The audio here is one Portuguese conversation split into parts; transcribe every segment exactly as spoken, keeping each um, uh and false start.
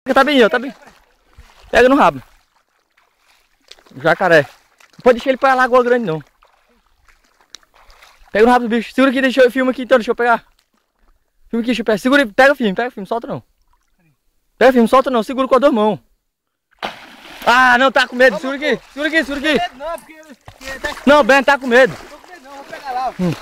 Tá bem, ó, tá bem. Pega no rabo. Jacaré. Não pode deixar ele pra Lagoa Grande, não. Pega no rabo do bicho. Segura aqui, deixa eu filma aqui então, deixa eu pegar. Filma aqui, deixa eu pegar. Segura aí, pega o filme, pega o filme, solta não. Pega o filme, solta não, segura com as duas mãos. Ah, não, tá com medo, segura aqui, segura aqui, segura aqui. Não, porque ele, ele tá... Não, Ben tá com medo. Tô com medo não, vou pegar lá. Hum.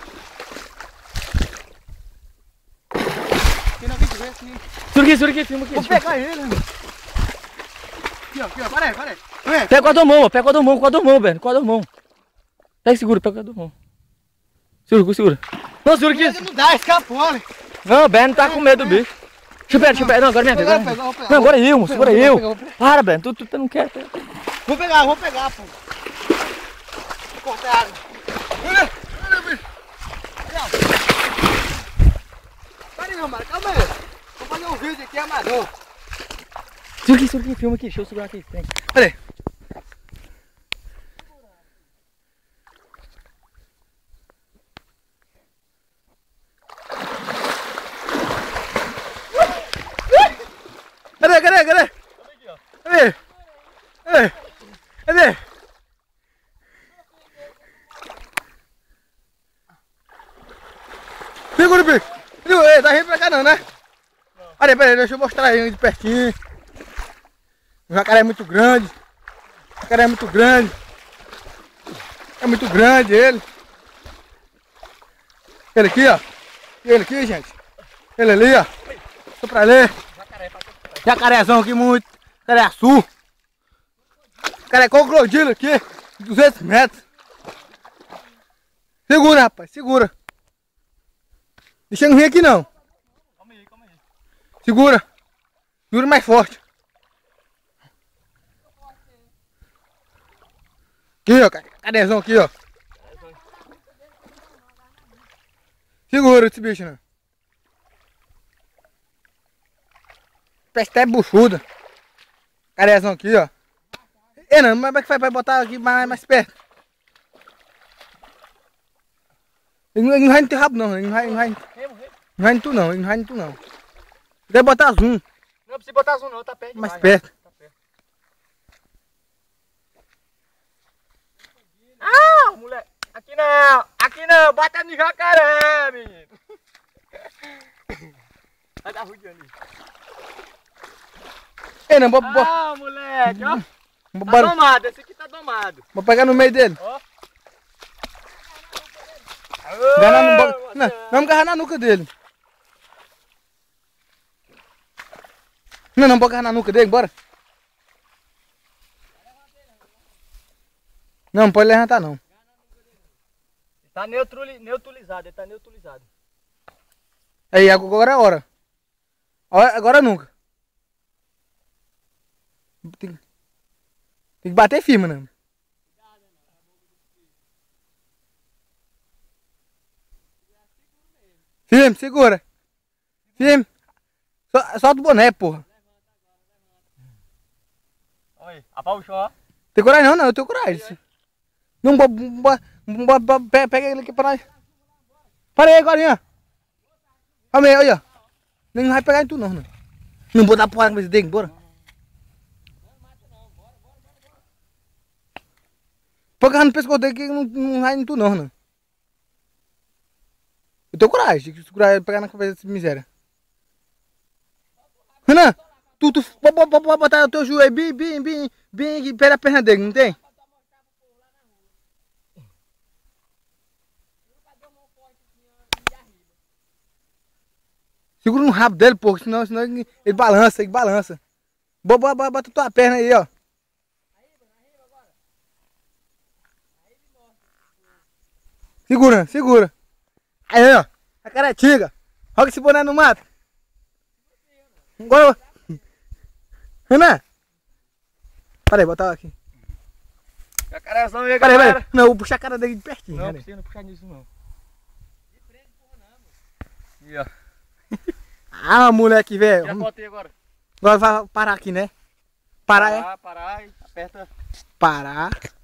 Tem alguém que vê assim. Segura aqui, segura aqui, filma aqui. Vou pegar ele, né? Aqui, ó, aqui, ó, para aí, para aí. Vem. Pega com as duas mãos, pega com as duas mãos, com as duas mãos, Ben, com as duas mãos. Pega e segura, pega com as duas mãos. Segura, segura. Não, segura aqui. Não dá, escapou, né? Não, Ben não tá com medo do bicho. Deixa eu pegar, deixa eu pegar. Não, agora minha vez. Agora... Vou pegar, Não, agora eu, moço, agora vou eu. pegar, vou pegar. Para, Ben, tu, tu, tu não quer. Pega. Vou pegar, vou pegar, pô. Vou cortar a água. Olha, olha, bicho. Para aí, meu mano, calma aí. Vou fazer um vídeo aqui, amador. Segura aqui, segura aqui, filma aqui. Deixa eu segurar aqui. Vem. Olha aí. Cadê, cadê, cadê? Cadê? Cadê? Cadê? Segura o bicho. Segura, tá vindo pra cá não, né? Não. Olha aí, peraí, deixa eu mostrar ele de pertinho. O jacaré é muito grande. O jacaré é muito grande. É muito grande ele. Ele aqui, ó. Ele aqui, gente. Ele ali, ó. Tô pra ler. Jacarézão aqui muito. Jacaré azul. Jacaré crocodilo aqui. duzentos metros. Segura, rapaz. Segura. Deixa ele não vir aqui não. Calma aí, calma aí. Segura. Segura mais forte. Aqui, ó. Jacarézão aqui, ó. Segura esse bicho, né? Parece até buchuda. Jacarézão aqui, ó. E não, mas como é que faz pra botar aqui mais, mais perto? Ele não, ele não vai no teu rabo não, ele não vai, não vai, não vai em tu não, ele não vai em tu não. Deve botar zoom. Não precisa botar zoom não, tá perto demais. Mais perto. Tá perto. Ah, moleque. Aqui não, aqui não, bota no jacaré, menino. Vai dar ruim ali. Ei, não, vou, Ah, moleque, ó. vou, Tá bora, domado, esse aqui tá domado. vou pegar no meio dele. Ó. Agarrar no, bo- não, vamos agarrar na nuca dele. Não, não, vou agarrar na nuca dele, bora. Não, não pode levantar não. Tá neutrali- neutralizado, ele tá neutralizado. Aí, agora é a hora. Agora, agora nunca. Tem, tem que bater firme, né? Firme, segura. Firme. Sol- Solta o boné, porra. Olha aí, apau o chão, ó. Tem coragem não, não, eu tenho coragem. Não, bo, bo, bo, bo, pe- pega ele aqui pra nós. Para aí agora, ó. Calma aí, olha. Nem vai pegar em tu não, não. Não vou dar porra com esse dente, bora. Pode agarrar no pescoço dele que não, não vai em tu não, não. Eu tenho coragem de segurar ele, pegar na cabeça dessa miséria. Renan, tu, tu pode botar o teu joelho bem, bem, bem, bem aqui perto da perna dele, não tem? Segura no rabo dele, pô, senão, senão ele, ele balança, ele balança. Bota, bota, bota tua perna aí, ó. Segura, segura. Aí, ó. A cara é tiga. Joga esse boné no mato. Agora. Renan. Para aí, bota aqui. Jacarézão aí, Para aí, galera. para aí. Não, vou puxar a cara dele de pertinho. Não, Renan. precisa não puxar nisso não. Aqui, ó. Ah, moleque, velho. Já botei agora. Agora vai parar aqui, né? Parar, é? Parar, parar e aperta. Parar.